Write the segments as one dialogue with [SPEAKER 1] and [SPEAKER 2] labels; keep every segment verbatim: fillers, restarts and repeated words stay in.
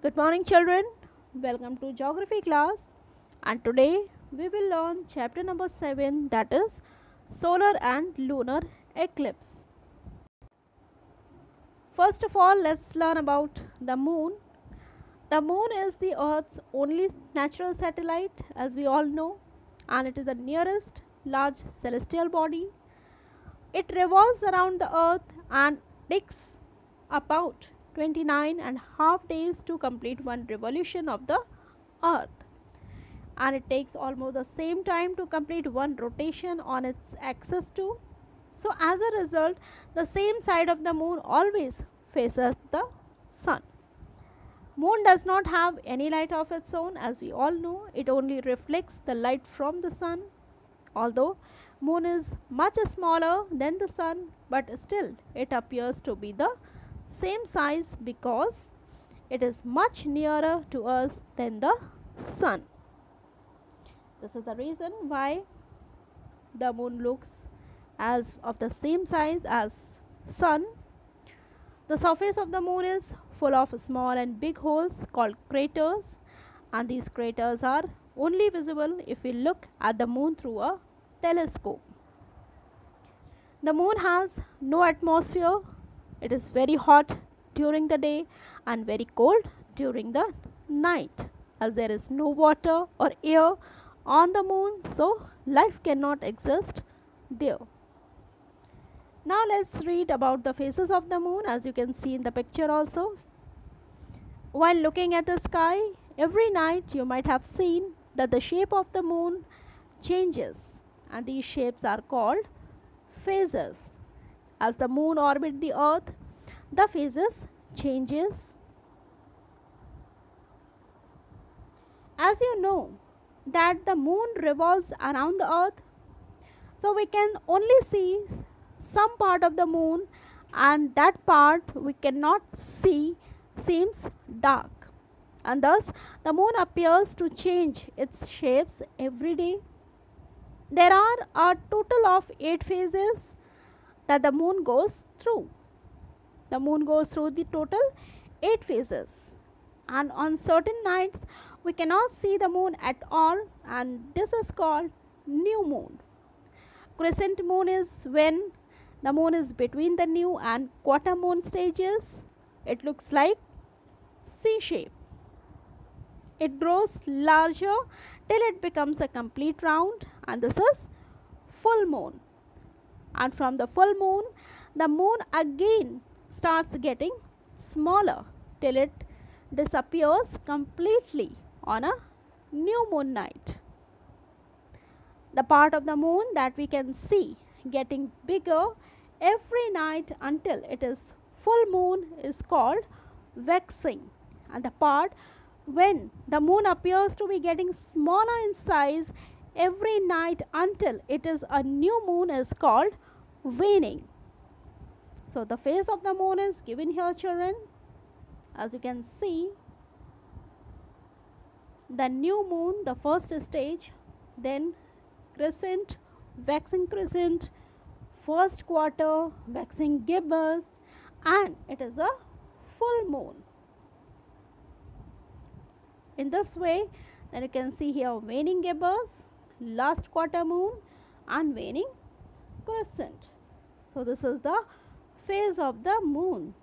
[SPEAKER 1] Good morning, children. Welcome to geography class. And today we will learn chapter number seven, that is solar and lunar eclipse. First of all, let's learn about the moon. The moon is the Earth's only natural satellite, as we all know, and it is the nearest large celestial body. It revolves around the Earth and takes about twenty-nine and a half days to complete one revolution of the Earth, and it takes almost the same time to complete one rotation on its axis too. So as a result, the same side of the moon always faces the sun. Moon does not have any light of its own, as we all know. It only reflects the light from the sun. Although moon is much smaller than the sun, but still it appears to be the same size because it is much nearer to us than the sun. This is the reason why the moon looks as of the same size as sun. The surface of the moon is full of small and big holes called craters, and these craters are only visible if we look at the moon through a telescope. The moon has no atmosphere. It is very hot during the day and very cold during the night, as there is no water or air on the moon, so life cannot exist there. Now let's read about the phases of the moon, as you can see in the picture also. While looking at the sky, every night you might have seen that the shape of the moon changes, and these shapes are called phases. As the moon orbits the earth, the phases changes. As you know that the moon revolves around the earth, so we can only see some part of the moon, and that part we cannot see seems dark, and thus the moon appears to change its shapes every day. There are a total of eight phases that the moon goes through. The moon goes through the total eight phases, and on certain nights we cannot see the moon at all, and this is called new moon. Crescent moon is when the moon is between the new and quarter moon stages. It looks like C shape. It grows larger till it becomes a complete round, and this is full moon. And from the full moon, the moon again starts getting smaller till it disappears completely on a new moon night. The part of the moon that we can see getting bigger every night until it is full moon is called waxing, and the part when the moon appears to be getting smaller in size every night until it is a new moon is called waning. So the phase of the moon is given here, children. As you can see, the new moon, the first stage, then crescent, waxing crescent, first quarter, waxing gibbous, and it is a full moon. In this way, then you can see here waning gibbous, last quarter moon, and waning crescent. So this is the phase of the moon.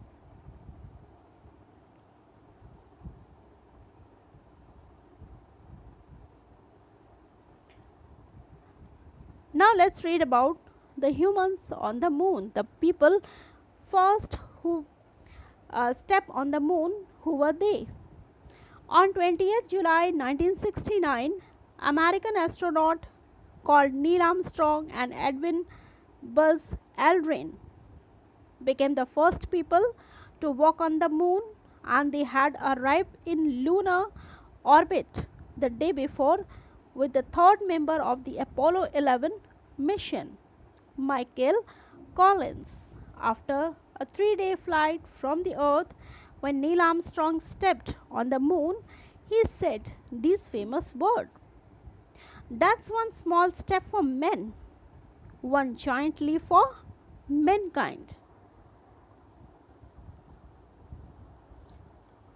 [SPEAKER 1] Now let's read about the humans on the moon. The people first who uh, step on the moon, who were they? On twentieth July nineteen sixty-nine, American astronaut called Neil Armstrong and Edwin Buzz Aldrin became the first people to walk on the moon, and they had arrived in lunar orbit the day before with the third member of the Apollo eleven mission, Michael Collins. After a three-day flight from the Earth, when Neil Armstrong stepped on the moon, he said these famous words: "That's one small step for men, one giant leap for mankind."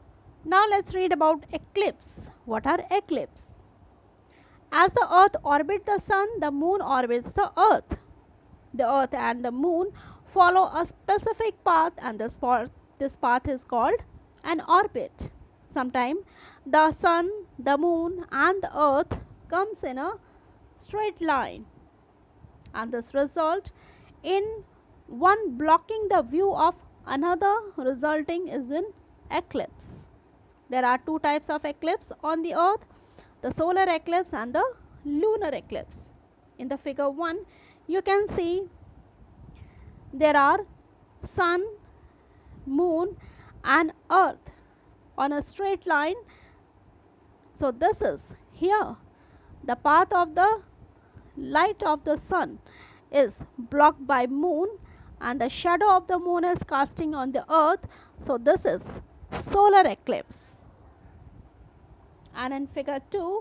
[SPEAKER 1] Now let's read about eclipse. What are eclipse? As the earth orbits the sun, the moon orbits the earth. The earth and the moon follow a specific path, and this path, this path is called an orbit. Sometimes the sun, the moon and the earth comes in a straight line, and this result in one blocking the view of another, resulting is in eclipse. There are two types of eclipse on the earth, the solar eclipse and the lunar eclipse. In the figure one, you can see there are sun, moon and earth on a straight line. So this is here the path of the light of the sun is blocked by moon, and the shadow of the moon is casting on the earth. So this is solar eclipse. And in figure two,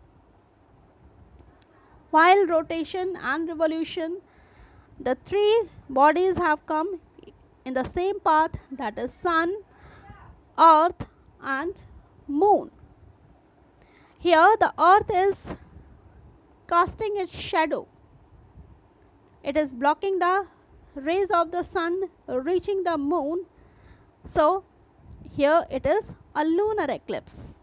[SPEAKER 1] while rotation and revolution, the three bodies have come in the same path, that is sun, earth and moon. Here the earth is casting its shadow. It is blocking the rays of the sun reaching the moon. So here it is a lunar eclipse.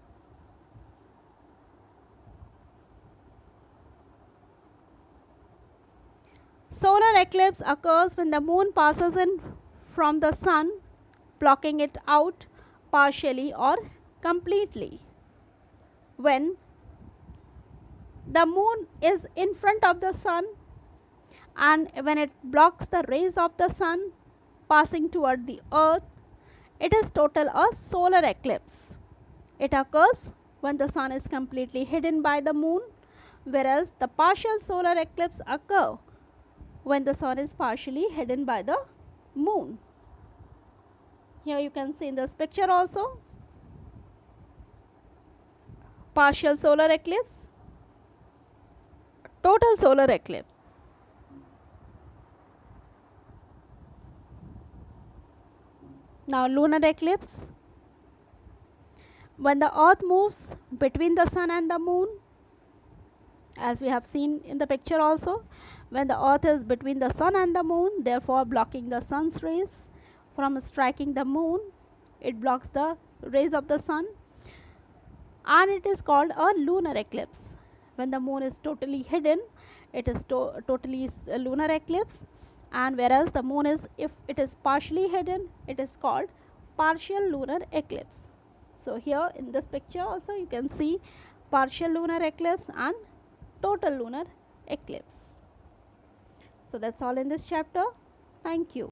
[SPEAKER 1] Solar eclipse occurs when the moon passes in from the sun, blocking it out partially or completely. When the moon is in front of the sun and when it blocks the rays of the sun passing toward the earth, it is total a solar eclipse. It occurs when the sun is completely hidden by the moon, whereas the partial solar eclipse occur when the sun is partially hidden by the moon. Here you can see in this picture also partial solar eclipse, total solar eclipse. Now lunar eclipse. When the earth moves between the sun and the moon, as we have seen in the picture also, when the earth is between the sun and the moon, therefore blocking the sun's rays from striking the moon, it blocks the rays of the sun, and it is called a lunar eclipse. When the moon is totally hidden, it is to totally a lunar eclipse, and whereas the moon is, if it is partially hidden, it is called partial lunar eclipse. So here in this picture also you can see partial lunar eclipse and total lunar eclipse. So that's all in this chapter. Thank you.